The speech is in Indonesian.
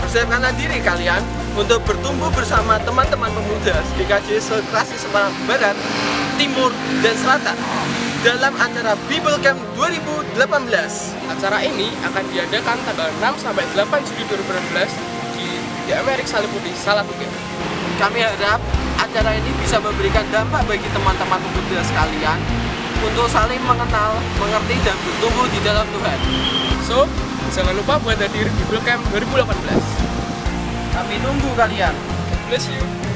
Persiapkanlah diri kalian untuk bertumbuh bersama teman-teman pemuda GKJ Sekrasi Semarang Barat, Timur, dan Selatan dalam acara Bible Camp 2018. Acara ini akan diadakan tanggal 6 sampai 8 Juli 2016 di The Amerik Salipudi, Salatiga. Kami harap acara ini bisa memberikan dampak bagi teman-teman pemuda sekalian untuk saling mengenal, mengerti, dan bertumbuh di dalam Tuhan. So, jangan lupa buat hadir di Bible Camp 2018. Kami tunggu kalian. God bless you.